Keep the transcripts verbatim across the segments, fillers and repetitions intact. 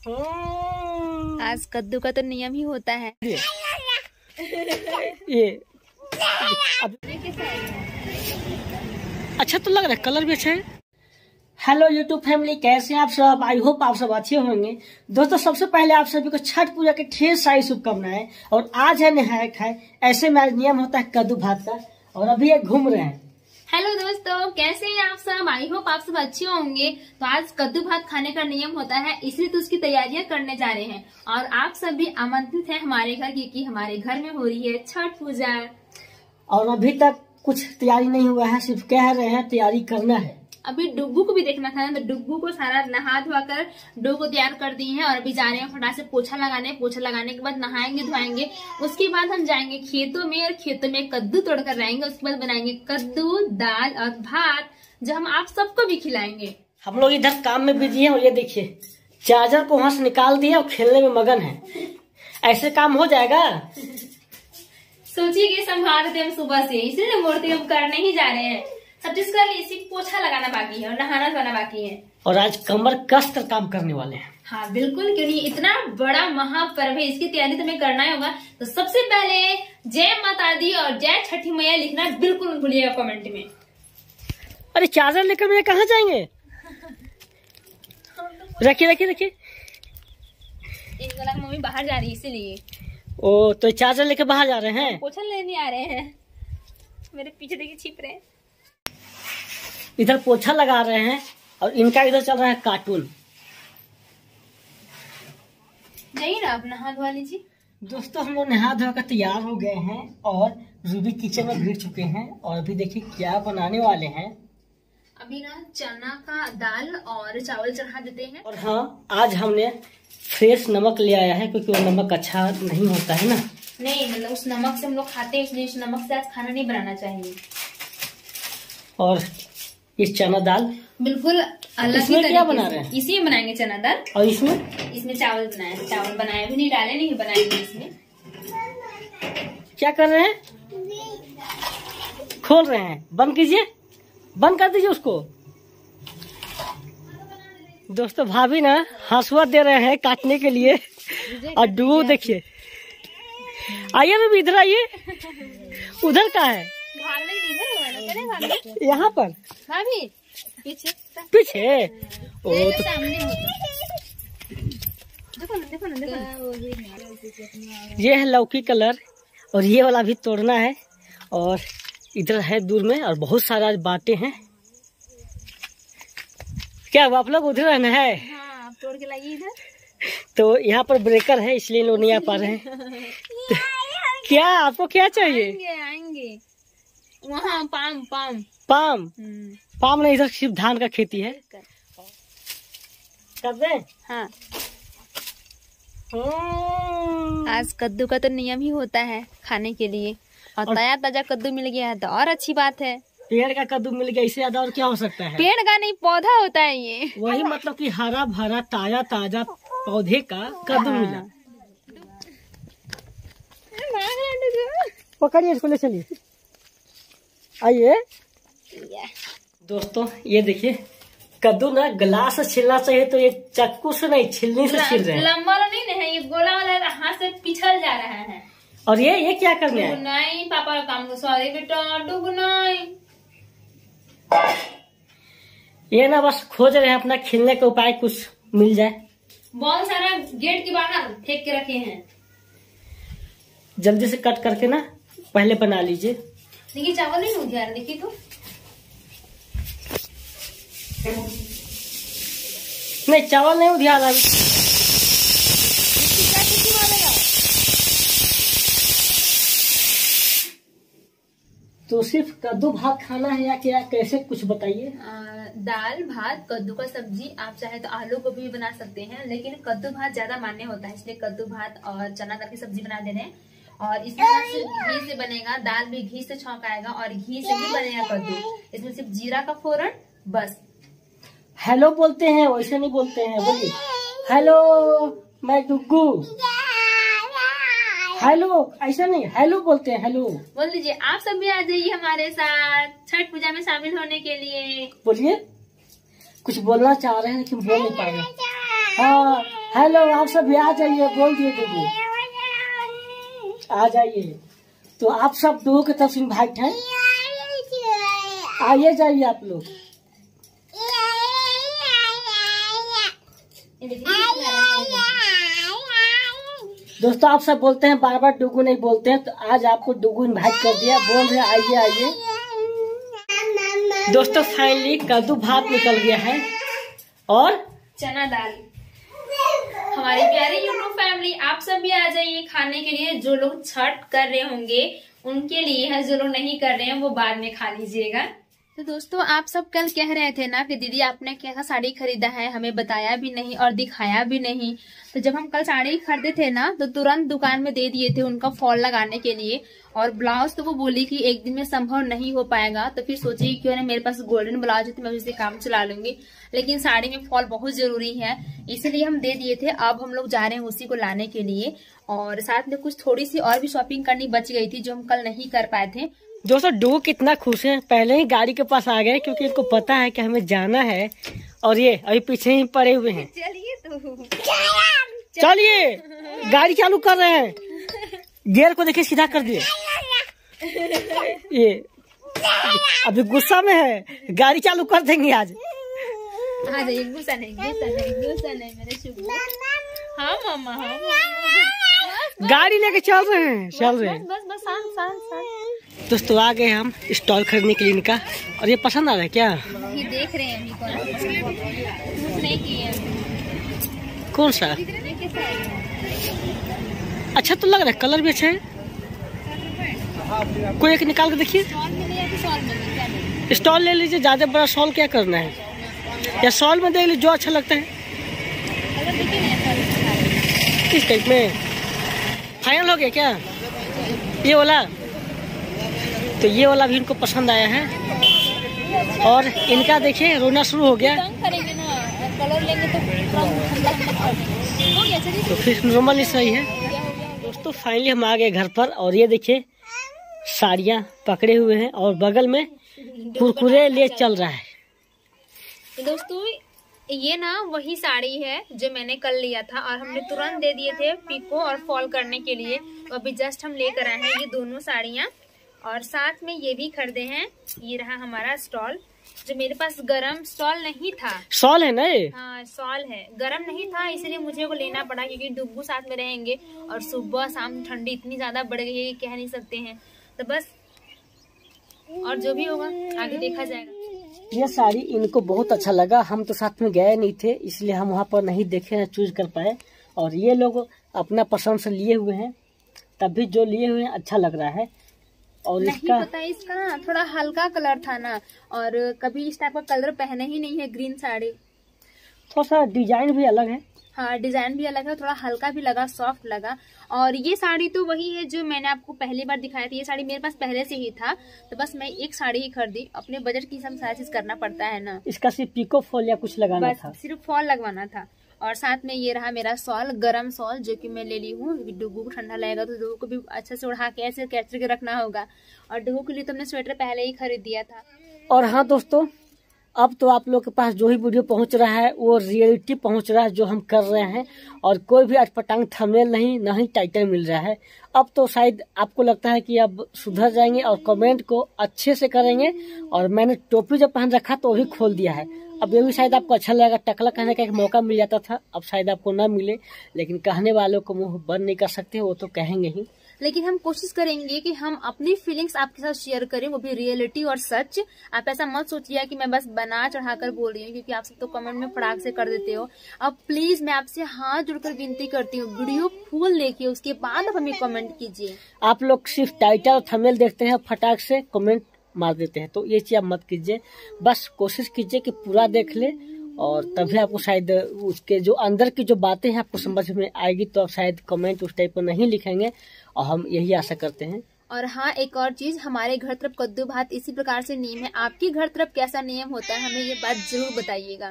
आज कद्दू का तो नियम ही होता है। ये अच्छा तो लग रहा है, कलर भी अच्छा है। हेलो यूट्यूब फैमिली, कैसे हैं आप सब? आई होप आप सब अच्छे होंगे। दोस्तों सबसे पहले आप सभी को छठ पूजा की ढेर सारी शुभकामनाएं। और आज है नहाय खाए, ऐसे में आज नियम होता है कद्दू भात का, और अभी ये घूम रहे हैं। हेलो दोस्तों, कैसे हैं आप सब? आई होप आप सब अच्छे होंगे। तो आज कद्दू भात खाने का नियम होता है, इसलिए तो उसकी तैयारियां करने जा रहे हैं। और आप सब भी आमंत्रित हैं हमारे घर, क्योंकि हमारे घर में हो रही है छठ पूजा। और अभी तक कुछ तैयारी नहीं हुआ है, सिर्फ कह रहे हैं तैयारी करना है। अभी डुग्गू को भी देखना था, तो डुग्गू को सारा नहा धोआ कर डो को तैयार कर दिए हैं। और अभी जा रहे हैं फटाक से पोछा लगाने। पोछा लगाने के बाद नहाएंगे धोएंगे। उसके बाद हम जाएंगे खेतों में, और खेतों में कद्दू तोड़ कर लाएंगे। उसके बाद बनाएंगे कद्दू, दाल और भात, जो हम आप सबको भी खिलाएंगे। हम लोग इधर काम में बिजी हैं, और ये देखिए चार्जर को वहां से निकाल दिया और खेलने में मगन है। ऐसे काम हो जाएगा? सोचिए कि संभालते हम सुबह से, इसलिए मूर्ति हम करने ही जा रहे हैं। सब चीज कर ली, सिर्फ पोछा लगाना बाकी है और नहाना धोना बाकी है। और आज कमर कस कर काम करने वाले हैं। हाँ बिल्कुल, क्योंकि इतना बड़ा महापर्व है, इसकी तैयारी तो हमें करना ही होगा। तो सबसे पहले जय माता दी और जय छठी मैया लिखना बिल्कुल मत भूलिएगा कमेंट में। अरे चार्जर लेकर मैं कहाँ जाएंगे? रखिए रखिए रखिए। एक वाला मम्मी बाहर जा रही है, इसीलिए। ओ तो चार्जर लेकर बाहर जा रहे हैं? पोछा लेने आ रहे हैं। मेरे पीछे देखिए छिप रहे हैं। इधर पोछा लगा रहे हैं, और इनका इधर चल रहा है कार्टून। जाइए ना, आप नहा धोआ लीजिए। दोस्तों हम लोग नहा धोकर तैयार हो गए हैं, और रूबी किचन में भिड़ चुके हैं। और अभी देखिए क्या बनाने वाले हैं। अभी ना चना का दाल और चावल चढ़ा देते हैं। और हाँ, आज हमने फ्रेश नमक ले आया है, क्योंकि वो नमक अच्छा नहीं होता है ना। नहीं, मतलब उस नमक से हम लोग खाते हैं, इसलिए उस नमक से आज खाना नहीं बनाना चाहिए। और ये चना दाल बिल्कुल अलग ही इसमें क्या बना तरीके रहे हैं? से इसी में बनाएंगे चना दाल। और इसमें इसमें चावल बनाए, चावल बनाए भी नहीं, डाले नहीं, बनाएंगे इसमें। क्या कर रहे हैं? खोल रहे हैं। बंद कीजिए, बंद कर दीजिए उसको। दोस्तों भाभी ना हंसुआ दे रहे हैं काटने के लिए। और डुओ देखिए, आइए ना इधर आइए। उधर का है? यहाँ पर भाभी पीछे पीछे। ओ तो सामने देखो ना, देखो ना, देखो ना। ये है लौकी कलर, और ये वाला भी तोड़ना है। और इधर है दूर में, और बहुत सारा बातें हैं। क्या आप लोग उधर रहना है? हाँ, आप तोड़ के लाइए इधर। तो यहाँ पर ब्रेकर है, इसलिए लोग नहीं आ पा रहे हैं। क्या आपको क्या चाहिए? आएंगे आएंगे वहाँ पाम पाम पाम पाम नहीं, इधर सिर्फ धान का खेती है। कर दें? हाँ। हम्म। आज कद्दू का तो नियम ही होता है खाने के लिए, और ताजा ताजा कद्दू मिल गया है तो और अच्छी बात है। पेड़ का कद्दू मिल गया, इससे ज्यादा और क्या हो सकता है? पेड़ का नहीं, पौधा होता है ये। वही मतलब कि हरा भरा ताजा ताजा पौधे का कद्दू मिला। पकड़िए इसको, ले चलिए। आइए दोस्तों, ये देखिए कद्दू ना गिलास से छिलना चाहिए, तो ये चाकू से नहीं, छिलनी से छिल रहे हैं। लंबा वाला नहीं है, ये गोला वाला हाथ से पिछल जा रहा है। और ये ये क्या करना है? नहीं, पापा का काम, सॉरी बेटा, डुगनाई। ये ना बस खोज रहे हैं अपना खेलने का उपाय, कुछ मिल जाए। बहुत सारा गेट के बाहर फेंक के रखे हैं। जल्दी से कट करके ना पहले बना लीजिए। देखिए चावल नहीं उधिया रहा, देखिए तो। नहीं चावल नहीं उधिया रहा। तो सिर्फ कद्दू भात खाना है या क्या, कैसे कुछ बताइए। दाल भात, कद्दू का सब्जी, आप चाहे तो आलू गोभी भी बना सकते हैं, लेकिन कद्दू भात ज्यादा मान्य होता है, इसलिए कद्दू भात और चना दाल की सब्जी बना दे रहे हैं। और इसमें सिर्फ घी से बनेगा, दाल भी घी से छौंकाएगा, और घी से भी बनेगा कद्दू। इसमें सिर्फ जीरा का फोरन बस। हेलो बोलते हैं, वैसे नहीं बोलते हैं, बोलिए हेलो मैं डुग्गू। हेलो ऐसा नहीं, हेलो बोलते हैं, हेलो बोल दीजिए। आप सब भी आ जाइए हमारे साथ छठ पूजा में शामिल होने के लिए। बोलिए, कुछ बोलना चाह रहे हैं लेकिन बोल नहीं पा रहे। हाँ हेलो, आप सब भी आ जाइए, बोल दिए डुगू आ जाइए। तो आप सब डुगू की तरफ से इनवाइट हैं, आइए जाइए आप लोग। दोस्तों आप सब बोलते हैं बार बार डुगू नहीं बोलते हैं, तो आज आपको डुगू इनवाइट कर दिया, बोल रहे आइए आइए। दोस्तों फाइनली कद्दू भात निकल गया है और चना दाल। हमारी प्यारी यूट्यूब फैमिली, आप सब भी आ जाइए खाने के लिए। जो लोग छठ कर रहे होंगे उनके लिए है, जो लोग नहीं कर रहे हैं वो बाद में खा लीजिएगा। तो दोस्तों आप सब कल कह रहे थे ना कि दीदी आपने कैसा साड़ी खरीदा है, हमें बताया भी नहीं और दिखाया भी नहीं। तो जब हम कल साड़ी खरीदे थे ना तो तुरंत दुकान में दे दिए थे उनका फॉल लगाने के लिए। और ब्लाउज तो वो बोली कि एक दिन में संभव नहीं हो पाएगा, तो फिर सोची क्यों ना मेरे पास गोल्डन ब्लाउज है तो मैं उसे काम चला लूंगी, लेकिन साड़ी में फॉल बहुत जरूरी है इसलिए हम दे दिए थे। अब हम लोग जा रहे हैं उसी को लाने के लिए, और साथ में कुछ थोड़ी सी और भी शॉपिंग करनी बच गई थी जो हम कल नहीं कर पाए थे। दोस्तों डुगू कितना खुश है, पहले ही गाड़ी के पास आ गए क्योंकि इनको पता है कि हमें जाना है। और ये अभी पीछे ही पड़े हुए हैं। चलिए तो चलिए, गाड़ी चालू कर रहे हैं, गियर को देखिए सीधा कर दिए। ये अभी गुस्सा में है, गाड़ी चालू कर देंगे आज। हाँ जी, गुस्सा नहीं गुस्सा नहीं गुस्सा नहीं मेरे शुभ। हाँ मामा, हाँ गाड़ी लेके चल रहे हैं चल रहे हैं बस बस शांत शांत शांत। दोस्तों आ गए हम स्टॉल खरीदने के लिए इनका, और ये पसंद आ रहा है क्या? ये देख रहे हैं अभी कौन नहीं किए। कौन सा? अच्छा तो लग रहा है, कलर भी अच्छा है। कोई एक निकाल के देखिए। स्टॉल ले लीजिए, ज्यादा बड़ा शॉल क्या करना है, या शॉल में देख लीजिए जो अच्छा लगता है। किस टाइप में फाइनल हो गया क्या? ये वाला, तो ये वाला भी इनको पसंद आया है। और इनका देखिए रोना शुरू हो गया, कलर लेंगे तो तो फिर नॉर्मल ही सही है। दोस्तों फाइनली हम आ गए घर पर, और ये देखिए साड़ियाँ पकड़े हुए हैं और बगल में कुरकुरे ले चल रहा है। दोस्तों ये ना वही साड़ी है जो मैंने कल लिया था और हमने तुरंत दे दिए थे पिको और फॉल करने के लिए। तो अभी जस्ट हम लेकर आए हैं ये दोनों साड़ियाँ, और साथ में ये भी खरीदे हैं। ये रहा हमारा स्टॉल, जो मेरे पास गरम स्टॉल नहीं था। शॉल है ना ये? हाँ शॉल है, गरम नहीं था इसलिए मुझे को लेना पड़ा, क्योंकि डुग्गू साथ में रहेंगे और सुबह शाम ठंडी इतनी ज्यादा बढ़ गई है कह नहीं सकते हैं। तो बस, और जो भी होगा आगे देखा जाएगा। ये साड़ी इनको बहुत अच्छा लगा, हम तो साथ में गए नहीं थे इसलिए हम वहाँ पर नहीं देखे, चूज कर पाए। और ये लोग अपना पसंद से लिए हुए हैं, तब भी जो लिए हुए हैं अच्छा लग रहा है। और नहीं इसका पता है, इसका ना थोड़ा हल्का कलर था ना, और कभी इस टाइप का कलर पहने ही नहीं है ग्रीन साड़ी। थोड़ा सा डिजाइन भी अलग है। हाँ डिजाइन भी अलग है, थोड़ा हल्का भी लगा, सॉफ्ट लगा। और ये साड़ी तो वही है जो मैंने आपको पहली बार दिखाया था। ये साड़ी मेरे पास पहले से ही था, तो बस मैं एक साड़ी ही खरीदी। अपने बजट की हिसाब से सारा चीज करना पड़ता है ना। इसका सिर्फ पिको फॉल या कुछ लगाना बस था, सिर्फ फॉल लगवाना था। और साथ में ये रहा मेरा सॉल, गरम सॉल, जो कि मैं ले ली हूँ। डुगू को ठंडा लगेगा तो डुगू को भी अच्छे से उड़ा के ऐसे कैचर के रखना होगा। और डुगू के लिए तो हमने स्वेटर पहले ही खरीद दिया था। और हाँ दोस्तों, अब तो आप लोग के पास जो ही वीडियो पहुंच रहा है वो रियलिटी पहुंच रहा है जो हम कर रहे हैं, और कोई भी अटपटांग थंबनेल नहीं, ना ही टाइटल मिल रहा है। अब तो शायद आपको लगता है कि अब सुधर जाएंगे और कमेंट को अच्छे से करेंगे। और मैंने टोपी जब पहन रखा तो वही खोल दिया है। अब ये भी शायद आपको अच्छा लगेगा, टकला कहने का एक मौका मिल जाता था, अब शायद आपको ना मिले, लेकिन कहने वालों को मुंह बंद नहीं कर सकते, वो तो कहेंगे ही। लेकिन हम कोशिश करेंगे कि हम अपनी फीलिंग्स आपके साथ शेयर करें, वो भी रियलिटी और सच। आप ऐसा मत सोचिए कि मैं बस बना चढ़ाकर बोल रही हूँ, क्योंकि आप सब तो कमेंट में फटाक से कर देते हो। अब प्लीज मैं आपसे हाथ जोड़कर विनती करती हूँ, वीडियो फुल देखिए, उसके बाद आप हमें कमेंट कीजिए। आप लोग सिर्फ टाइटल और थंबनेल देखते हैं, फटाक से कमेंट मार देते हैं, तो ये चीज आप मत कीजिए। बस कोशिश कीजिए कि पूरा देख ले, और तभी आपको शायद उसके जो अंदर की जो बातें हैं आपको समझ में आएगी। तो आप शायद कमेंट उस टाइप पर नहीं लिखेंगे, और हम यही आशा करते हैं। और हाँ एक और चीज, हमारे घर तरफ कद्दू भात इसी प्रकार से नियम है। आपकी घर तरफ कैसा नियम होता है, हमें ये बात जरूर बताइएगा।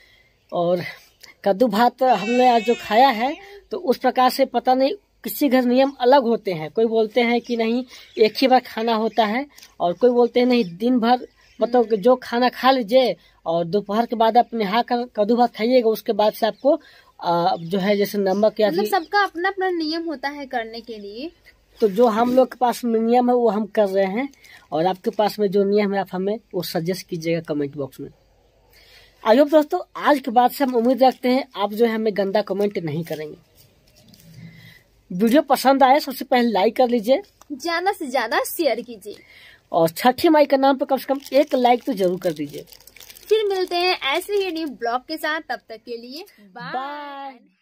और कद्दू भात हमने आज जो खाया है, तो उस प्रकार से पता नहीं किसी घर नियम अलग होते हैं। कोई बोलते हैं कि नहीं एक ही बार खाना होता है, और कोई बोलते हैं नहीं दिन भर, मतलब जो खाना खा लीजिए और दोपहर के बाद आप नहा कर कद्दू भात खाइएगा, उसके बाद से आपको आ, जो है जैसे नमक या मतलब सबका अपना अपना नियम होता है करने के लिए। तो जो हम लोग के पास में नियम है वो हम कर रहे हैं, और आपके पास में जो नियम है आप हमें वो सजेस्ट कीजिएगा कमेंट बॉक्स में। आई होप दोस्तों आज के बाद से हम उम्मीद रखते हैं आप जो है हमें गंदा कमेंट नहीं करेंगे। वीडियो पसंद आए सबसे पहले लाइक कर लीजिए, ज्यादा से ज्यादा शेयर कीजिए, और छठी माई के नाम पर कम से कम एक लाइक तो जरूर कर दीजिए। फिर मिलते हैं ऐसे ही न्यू ब्लॉग के साथ, तब तक के लिए बाय।